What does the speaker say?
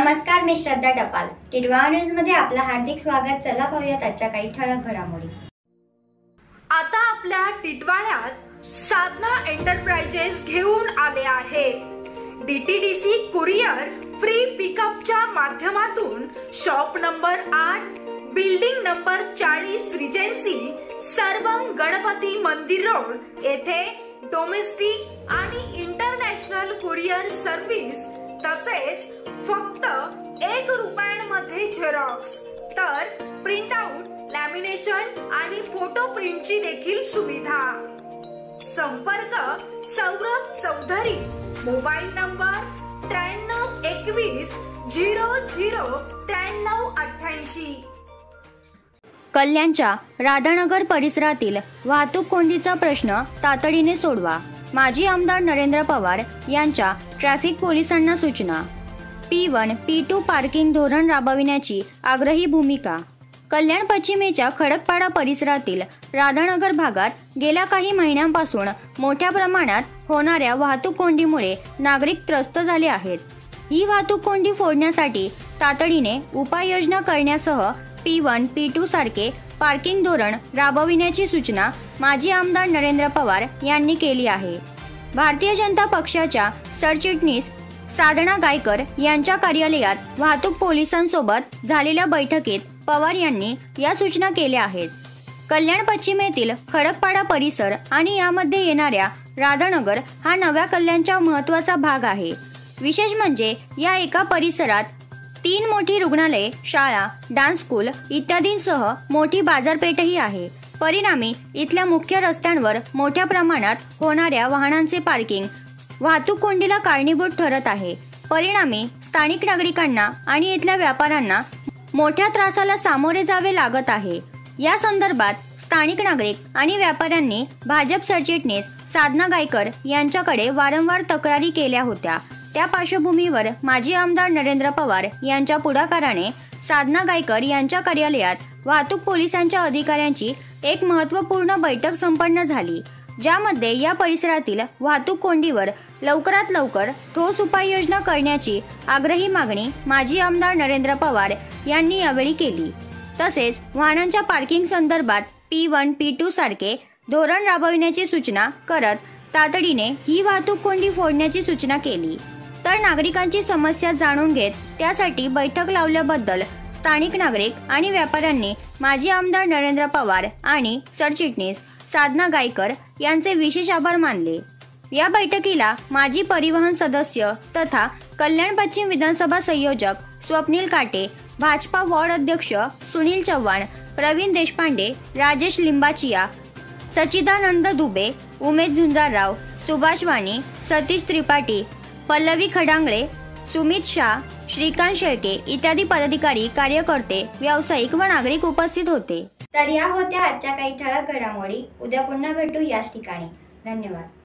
नमस्कार, मी श्रद्धा टपाल. टिडवा न्यूज मध्ये आपलं हार्दिक स्वागत. चला पाहूयात आजच्या काही ठळक घडामोडी. आता आपल्या टिटवाळ्यात साधना एंटरप्राइजेस घेऊन आले आहे. डीटीडीसी कुरिअर फ्री पिकअपच्या माध्यमातून shop number 8, building number 40, Regency, सर्वम गणपती मंदिर रोड येथे डोमेस्टिक आणि इंटरनॅशनल कुरिअर सर्व्हिस तसेच फक्त 1 रुपयांमध्ये झेरॉक्स तर प्रिंट आउट, लॅमिनेशन आणि फोटो प्रिंटची देखील सुविधा. संपर्क सौरभ चौधरी, मोबाईल नंबर 9321 00 9388. कल्याणच्या राधानगर परिसरातील वाहतूक कोंडीचा प्रश्न तातडीने सोडवा. माजी आमदार नरेंद्र पवार यांच्या ट्रॅफिक पोलिसांना सूचना. P1, P2 पार्किंग धोरण राबविण्याची आग्रही भूमिका. कल्याण पश्चिमेच्या खडकपाडा परिसरातील राधानगर भागात गेल्या काही महिन्यांपासून मोठ्या प्रमाणात होणाऱ्या वाहतूक कोंडीमुळे नागरिक त्रस्त झाले आहेत. ही वाहतूक कोंडी फोडण्यासाठी तातडीने उपाययोजना करण्यासह P1, P2 सारखे पार्किंग धोरण राबविण्याची सूचना माजी आमदार नरेंद्र पवार यांनी केली आहे. भारतीय जनता पक्षाच्या सरचिटणीस साधना गायकर यांच्या कार्यालयात वाहतूक पोलिसांसोबत झालेल्या बैठकीत पवार यांनी या सूचना केल्या आहेत. कल्याण पश्चिमेतील खडकपाडा परिसर आणि यामध्ये येणाऱ्या राधानगर हा नव्या कल्याणचा महत्त्वाचा भाग आहे. विशेष म्हणजे या एका परिसरात 3 मोठी रुग्णालये, शाळा, डान्स स्कूल इत्यादींसह मोठी बाजारपेठही आहे. परिणामी इथल्या मुख्य रस्त्यांवर मोठ्या प्रमाणात होणाऱ्या वाहनांचे पार्किंग वाहतूक कोंडीला कारणीभूत ठरत आहे. परिणामी स्थानिक नागरिकांना आणि इथल्या व्यापाऱ्यांना मोठ्या त्रासाला सामोरे जावे लागत आहे. या संदर्भात स्थानिक नागरिक आणि व्यापाऱ्यांनी भाजप सरचिटणीस साधना गायकर यांच्याकडे वारंवार तक्रारी केल्या होत्या. त्या पार्श्वभूमीवर माजी आमदार नरेंद्र पवार यांच्या पुढाकाराने साधना गायकर यांच्या कार्यालयात वाहतूक पोलिसांच्या अधिकाऱ्यांची एक महत्त्वपूर्ण बैठक संपन्न झाली, ज्यामध्ये या परिसरातील वाहतूक कोंडीवर लवकरात लवकर ठोस उपाययोजना करण्याची आग्रही मागणी माजी आमदार नरेंद्र पवार यांनी यावेळी केली. तसेच वाहनांच्या पार्किंग संदर्भात P1, P2 सारखे धोरण राबविण्याची सूचना करत तातडीने ही वाहतूक कोंडी फोडण्याची सूचना केली. तर नागरिकांची समस्या जाणून घेत त्यासाठी बैठक लावल्याबद्दल स्थानिक नागरिक आणि व्यापाऱ्यांनी माजी आमदार नरेंद्र पवार आणि सरचिटणीस साधना गायकर यांचे विशेष आभार मानले. या बैठकीला माजी परिवहन सदस्य तथा कल्याण पश्चिम विधानसभा संयोजक स्वप्नील काटे, भाजपा वॉर्ड अध्यक्ष सुनील चव्हाण, प्रवीण देशपांडे, राजेश लिंबाचिया, सच्चिदानंद दुबे, उमेश झुंजारराव, सुभाष वाणी, सतीश त्रिपाठी, पल्लवी खडांगळे, सुमित शाह, श्रीकांत शेळके इत्यादी पदाधिकारी, कार्यकर्ते, व्यावसायिक व नागरिक उपस्थित होते. तर या होत्या आजच्या काही ठळक घडामोडी. उद्या पुन्हा भेटू याच ठिकाणी. धन्यवाद.